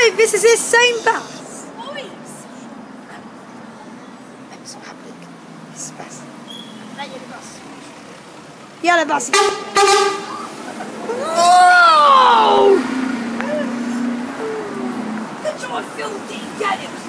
No, this is his same bus. Boys! It's public. It's bus. That yellow bus. Yellow bus. Whoa! Good job, filthy. Yeah, it was